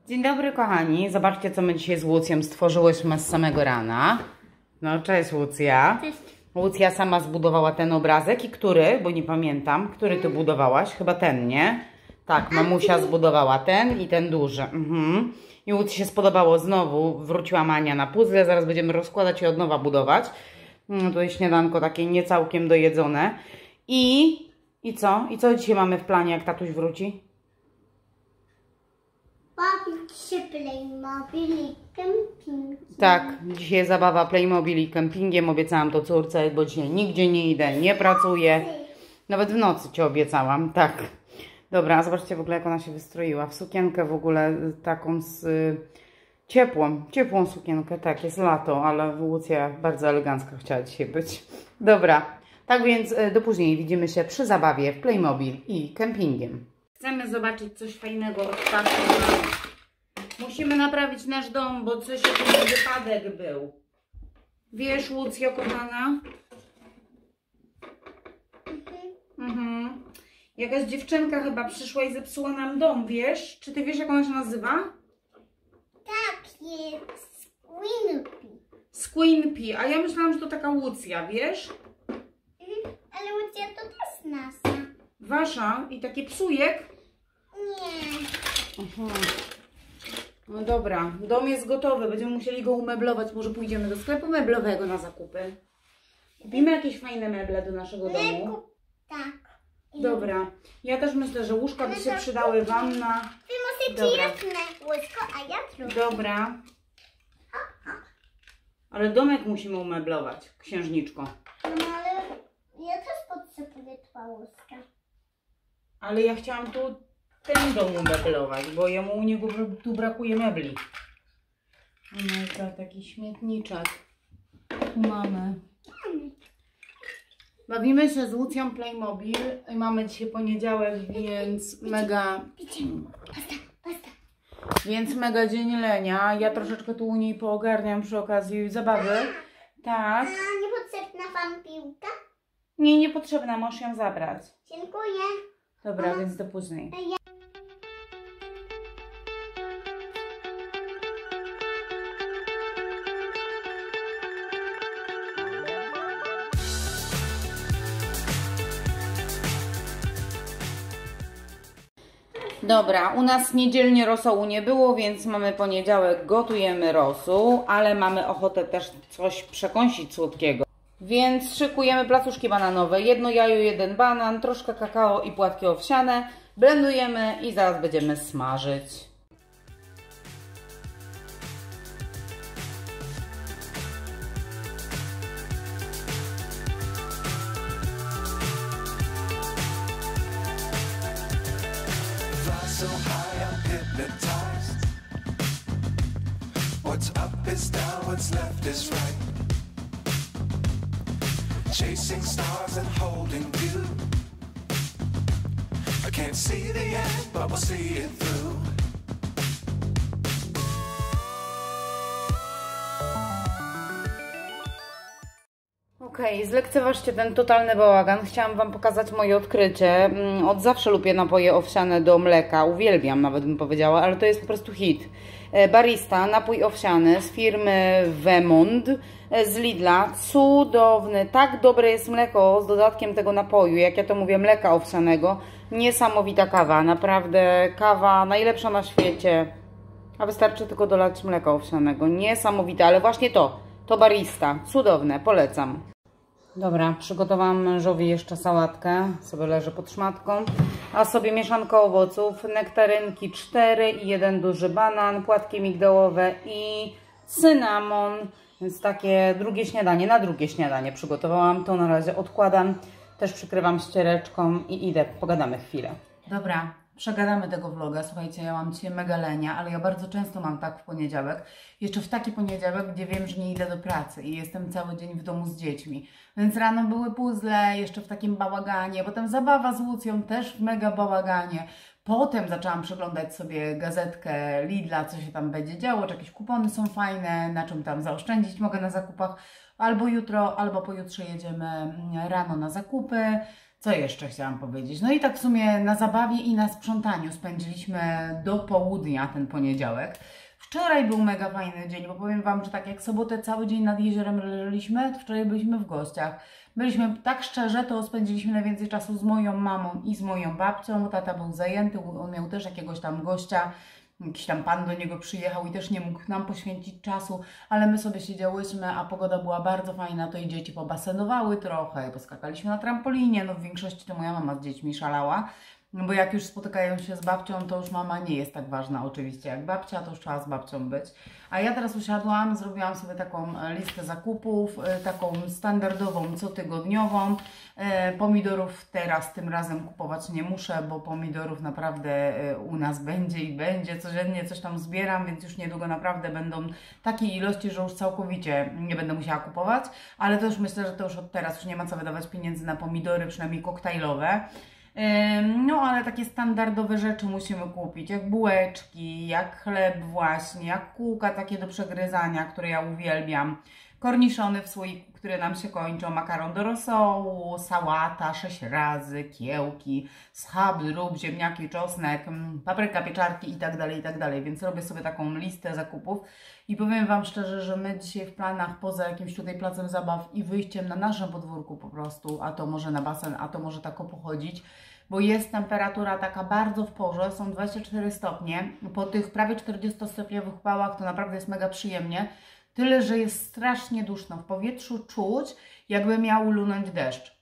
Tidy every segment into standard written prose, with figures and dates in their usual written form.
Dzień dobry kochani, zobaczcie co my dzisiaj z Łucją stworzyłyśmy z samego rana. No cześć Łucja. Cześć. Łucja sama zbudowała ten obrazek i który, bo nie pamiętam, który ty budowałaś? Chyba ten, nie? Tak, mamusia zbudowała ten i ten duży. I Łucji się spodobało znowu, wróciła Mania na puzzle, zaraz będziemy rozkładać i od nowa budować. No to jest śniadanko takie nie całkiem dojedzone. I co? I co dzisiaj mamy w planie, jak tatuś wróci? Bawić się Playmobil i kempingiem. Tak, dzisiaj zabawa Playmobil i kempingiem. Obiecałam to córce, bo dzisiaj nigdzie nie idę, nie pracuję. Nawet w nocy ci obiecałam, tak. Dobra, zobaczcie w ogóle jak ona się wystroiła. W sukienkę w ogóle taką z ciepłą sukienkę. Tak, jest lato, ale Łucja bardzo elegancka chciała dzisiaj być. Dobra, tak więc do później widzimy się przy zabawie w Playmobil i kempingiem. Chcemy zobaczyć coś fajnego od taty. Musimy naprawić nasz dom, bo coś jakiś wypadek był. Wiesz, Łucjo, kochana? Jakaś dziewczynka chyba przyszła i zepsuła nam dom, wiesz? Czy ty wiesz, jak ona się nazywa? Tak, jest Squinpy. Squinpy, a ja myślałam, że to taka Łucja, wiesz? Ale Łucja to też nasza. Wasza? I taki psujek? Nie. No dobra, dom jest gotowy, będziemy musieli go umeblować. Może pójdziemy do sklepu meblowego na zakupy. Kupimy jakieś fajne meble do naszego domu. Tak. Dobra, ja też myślę, że łóżka by się przydały, wanna. Ty możecie jasne łóżko, a ja drugie. Dobra. Ale domek musimy umeblować, księżniczko. No ale ja też potrzebuję dwa łóżka. Ale ja chciałam tu ten dom umeblować, bo jemu u niego tu brakuje mebli. No i to taki śmietniczek. Tu mamy. Bawimy się z Łucją Playmobil i mamy dzisiaj poniedziałek, więc mega... Więc mega dzień lenia. Ja troszeczkę tu u niej poogarniam przy okazji zabawy. Tak. A niepotrzebna wam piłka? Nie, niepotrzebna, możesz ją zabrać. Dziękuję. Dobra, więc do później. Dobra, u nas niedzielnie rosołu nie było, więc mamy poniedziałek, gotujemy rosół, ale mamy ochotę też coś przekąsić słodkiego. Więc szykujemy placuszki bananowe, jedno jajo, jeden banan, troszkę kakao i płatki owsiane. Blendujemy i zaraz będziemy smażyć. So high I'm hypnotized. What's up is down, what's left is right. Chasing stars and holding you. I can't see the end, but we'll see it through. Okej, zlekceważcie ten totalny bałagan. Chciałam wam pokazać moje odkrycie. Od zawsze lubię napoje owsiane do mleka. Uwielbiam nawet bym powiedziała, ale to jest po prostu hit. Barista, napój owsiany z firmy Vemond z Lidla. Cudowny, tak dobre jest mleko z dodatkiem tego napoju, jak ja to mówię, mleka owsianego. Niesamowita kawa, naprawdę kawa najlepsza na świecie. A wystarczy tylko dolać mleka owsianego. Niesamowite, ale właśnie to barista. Cudowne, polecam. Dobra, przygotowałam mężowi jeszcze sałatkę, sobie leży pod szmatką, a sobie mieszankę owoców, nektarynki 4 i jeden duży banan, płatki migdałowe i cynamon, więc takie drugie śniadanie, na drugie śniadanie przygotowałam, to na razie odkładam, też przykrywam ściereczką i idę, pogadamy chwilę. Dobra, przegadamy tego vloga. Słuchajcie, ja mam dzisiaj mega lenia, ale ja bardzo często mam tak w poniedziałek. Jeszcze w taki poniedziałek, gdzie wiem, że nie idę do pracy i jestem cały dzień w domu z dziećmi. Więc rano były puzzle, jeszcze w takim bałaganie, potem zabawa z Łucją też w mega bałaganie. Potem zaczęłam przeglądać sobie gazetkę Lidla, co się tam będzie działo, czy jakieś kupony są fajne, na czym tam zaoszczędzić mogę na zakupach. Albo jutro, albo pojutrze jedziemy rano na zakupy. Co jeszcze chciałam powiedzieć? No i tak w sumie na zabawie i na sprzątaniu spędziliśmy do południa ten poniedziałek. Wczoraj był mega fajny dzień, bo powiem Wam, że tak jak sobotę cały dzień nad jeziorem leżeliśmy, to wczoraj byliśmy w gościach. Byliśmy, tak szczerze, to spędziliśmy najwięcej czasu z moją mamą i z moją babcią. Tata był zajęty, on miał też jakiegoś tam gościa, jakiś tam pan do niego przyjechał i też nie mógł nam poświęcić czasu, ale my sobie siedziałyśmy, a pogoda była bardzo fajna, to i dzieci pobasenowały trochę, poskakaliśmy na trampolinie, no w większości to moja mama z dziećmi szalała, no bo jak już spotykają się z babcią, to już mama nie jest tak ważna oczywiście jak babcia, to już trzeba z babcią być. A ja teraz usiadłam, zrobiłam sobie taką listę zakupów, taką standardową, cotygodniową. Pomidorów teraz tym razem kupować nie muszę, bo pomidorów naprawdę u nas będzie i będzie. Codziennie coś tam zbieram, więc już niedługo naprawdę będą takiej ilości, że już całkowicie nie będę musiała kupować. Ale to już myślę, że to już od teraz już nie ma co wydawać pieniędzy na pomidory, przynajmniej koktajlowe. No, ale takie standardowe rzeczy musimy kupić, jak bułeczki, jak chleb właśnie, jak kółka takie do przegryzania, które ja uwielbiam, korniszony w słoiku, które nam się kończą, makaron do rosołu, sałata 6 razy, kiełki, schab, drób, ziemniaki, czosnek, papryka, pieczarki i tak dalej, więc robię sobie taką listę zakupów i powiem Wam szczerze, że my dzisiaj w planach poza jakimś tutaj placem zabaw i wyjściem na naszym podwórku po prostu, a to może na basen, a to może tak pochodzić, bo jest temperatura taka bardzo w porze, są 24 stopnie, po tych prawie 40-stopniowych pałach to naprawdę jest mega przyjemnie, tyle, że jest strasznie duszno, w powietrzu czuć, jakby miał lunąć deszcz.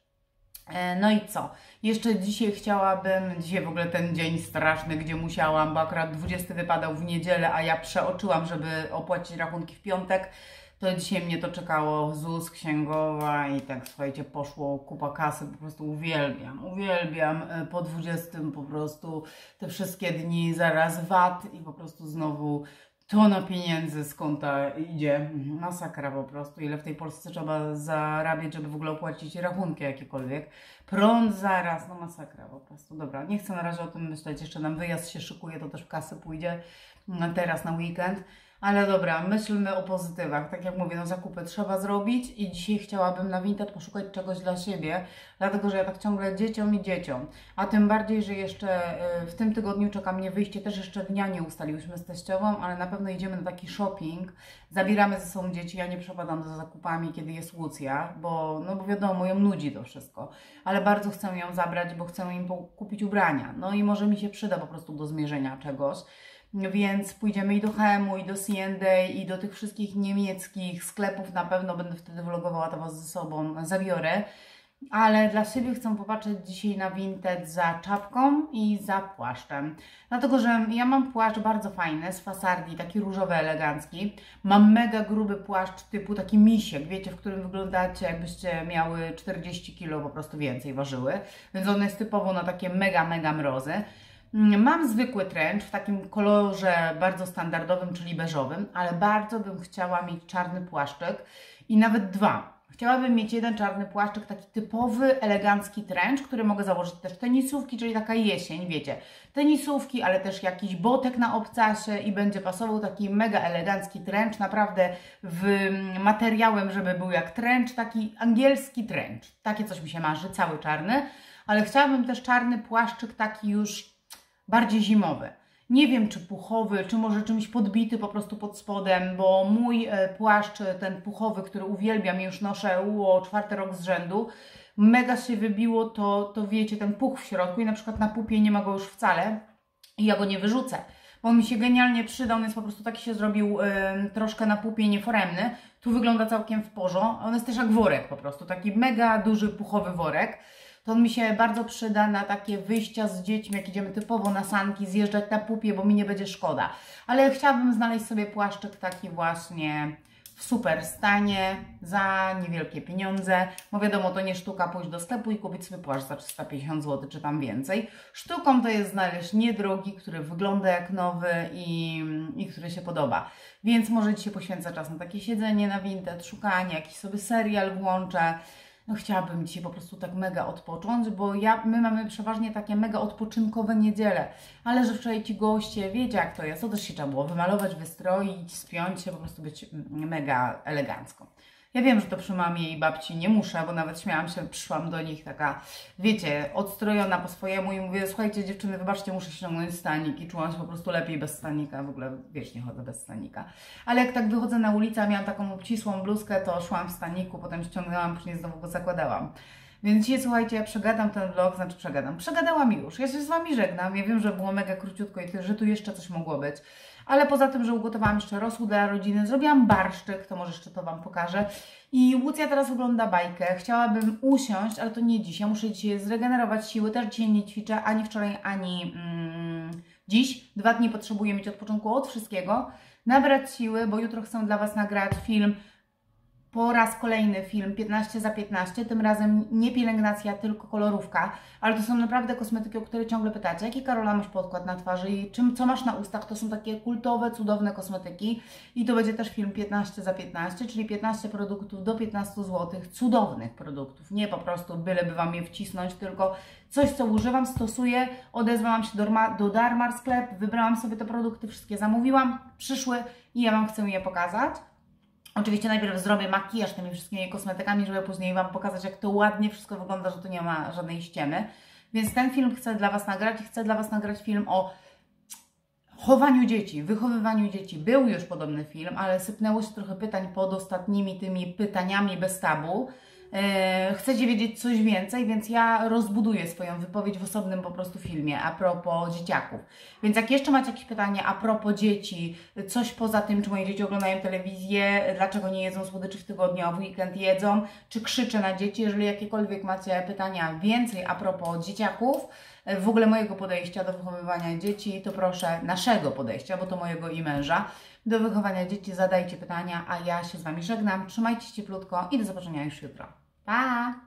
No i co? Jeszcze dzisiaj dzisiaj w ogóle ten dzień straszny, gdzie musiałam, bo akurat 20 wypadał w niedzielę, a ja przeoczyłam, żeby opłacić rachunki w piątek, to dzisiaj mnie to czekało, ZUS, księgowa i tak słuchajcie, poszło kupa kasy, po prostu uwielbiam po 20 po prostu te wszystkie dni, zaraz VAT i po prostu znowu tona pieniędzy z konta idzie, masakra po prostu, ile w tej Polsce trzeba zarabiać, żeby w ogóle opłacić rachunki jakiekolwiek. Prąd zaraz, no masakra po prostu. Dobra, nie chcę na razie o tym myśleć, jeszcze nam wyjazd się szykuje, to też w kasę pójdzie teraz na weekend. Ale dobra, myślmy o pozytywach. Tak jak mówię, no zakupy trzeba zrobić i dzisiaj chciałabym na Vinted poszukać czegoś dla siebie, dlatego że ja tak ciągle dzieciom. A tym bardziej, że jeszcze w tym tygodniu czeka mnie wyjście, też jeszcze dnia nie ustaliłyśmy z teściową, ale na pewno idziemy na taki shopping, zabieramy ze sobą dzieci, ja nie przepadam za zakupami, kiedy jest Łucja, bo wiadomo, ją nudzi to wszystko, ale bardzo chcę ją zabrać, bo chcę im kupić ubrania, no i może mi się przyda po prostu do zmierzenia czegoś. Więc pójdziemy i do Hemu, i do C&A, i do tych wszystkich niemieckich sklepów. Na pewno będę wtedy vlogowała, to Was ze sobą zabiorę. Ale dla siebie chcę popatrzeć dzisiaj na Vinted za czapką i za płaszczem. Dlatego, że ja mam płaszcz bardzo fajny z Fasardi, taki różowy, elegancki. Mam mega gruby płaszcz typu taki misiek, wiecie, w którym wyglądacie jakbyście miały 40 kg po prostu więcej ważyły. Więc on jest typowo na takie mega mrozy. Mam zwykły trench w takim kolorze bardzo standardowym, czyli beżowym, ale bardzo bym chciała mieć czarny płaszczyk i nawet dwa. Chciałabym mieć jeden czarny płaszczyk, taki typowy, elegancki trench, który mogę założyć też tenisówki, czyli taka jesień, wiecie, tenisówki, ale też jakiś botek na obcasie i będzie pasował taki mega elegancki trench, naprawdę materiałem, żeby był jak trench, taki angielski trench. Takie coś mi się marzy, cały czarny, ale chciałabym też czarny płaszczyk taki już bardziej zimowy. Nie wiem, czy puchowy, czy może czymś podbity po prostu pod spodem, bo mój płaszcz, ten puchowy, który uwielbiam, już noszę 4. rok z rzędu, mega się wybiło to wiecie, ten puch w środku i na przykład na pupie nie ma go już wcale i ja go nie wyrzucę, bo on mi się genialnie przyda, on jest po prostu taki się zrobił troszkę na pupie nieforemny, tu wygląda całkiem w porządku, on jest też jak worek po prostu, taki mega duży puchowy worek. To on mi się bardzo przyda na takie wyjścia z dziećmi, jak idziemy typowo na sanki, zjeżdżać na pupie, bo mi nie będzie szkoda. Ale chciałabym znaleźć sobie płaszczyk taki właśnie w super stanie, za niewielkie pieniądze. Bo wiadomo, to nie sztuka pójść do sklepu i kupić sobie płaszcz za 350 zł, czy tam więcej. Sztuką to jest znaleźć niedrogi, który wygląda jak nowy i który się podoba. Więc może dzisiaj poświęcę czas na takie siedzenie na Vinted, szukanie, jakiś sobie serial włączę. No chciałabym dzisiaj po prostu tak mega odpocząć, bo my mamy przeważnie takie mega odpoczynkowe niedziele, ale że wczoraj ci goście, wiecie jak to jest, to też się trzeba było wymalować, wystroić, spiąć się, po prostu być mega elegancko. Ja wiem, że to przy mamie i babci nie muszę, bo nawet śmiałam się, przyszłam do nich taka, wiecie, odstrojona po swojemu i mówię, słuchajcie dziewczyny, wybaczcie, muszę ściągnąć stanik i czułam się po prostu lepiej bez stanika, w ogóle wiecznie chodzę bez stanika. Ale jak tak wychodzę na ulicę, miałam taką obcisłą bluzkę, to szłam w staniku, potem ściągnęłam, później znowu go zakładałam. Więc dzisiaj, słuchajcie, ja przegadam ten vlog, przegadałam już. Ja się z Wami żegnam, ja wiem, że było mega króciutko i że tu jeszcze coś mogło być. Ale poza tym, że ugotowałam jeszcze rosół dla rodziny, zrobiłam barszczyk, to może jeszcze to Wam pokażę. I Łucja teraz ogląda bajkę. Chciałabym usiąść, ale to nie dziś. Ja muszę dzisiaj zregenerować siły. Też dzisiaj nie ćwiczę, ani wczoraj, ani dziś. 2 dni potrzebuję mieć odpoczynku od wszystkiego. Nabrać siły, bo jutro chcę dla Was nagrać film. Po raz kolejny film 15 za 15, tym razem nie pielęgnacja, tylko kolorówka, ale to są naprawdę kosmetyki, o które ciągle pytacie, jaki Karola masz podkład na twarzy i co masz na ustach, to są takie kultowe, cudowne kosmetyki i to będzie też film 15 za 15, czyli 15 produktów do 15 zł, cudownych produktów, nie po prostu byleby Wam je wcisnąć, tylko coś, co używam, stosuję, odezwałam się do Darmar Sklep, wybrałam sobie te produkty, wszystkie zamówiłam, przyszły i ja Wam chcę je pokazać. Oczywiście najpierw zrobię makijaż tymi wszystkimi kosmetykami, żeby później Wam pokazać, jak to ładnie wszystko wygląda, że tu nie ma żadnej ściemy. Więc ten film chcę dla Was nagrać i chcę dla Was nagrać film o chowaniu dzieci, wychowywaniu dzieci. Był już podobny film, ale sypnęło się trochę pytań pod ostatnimi tymi pytaniami bez tabu. Chcecie wiedzieć coś więcej, więc ja rozbuduję swoją wypowiedź w osobnym po prostu filmie a propos dzieciaków. Więc jak jeszcze macie jakieś pytania a propos dzieci, coś poza tym, czy moje dzieci oglądają telewizję, dlaczego nie jedzą słodyczy w tygodniu, a w weekend jedzą, czy krzyczę na dzieci, jeżeli jakiekolwiek macie pytania więcej a propos dzieciaków, w ogóle mojego podejścia do wychowywania dzieci, to proszę naszego podejścia, bo to mojego i męża, do wychowania dzieci zadajcie pytania, a ja się z Wami żegnam. Trzymajcie się cieplutko i do zobaczenia już jutro. Pa!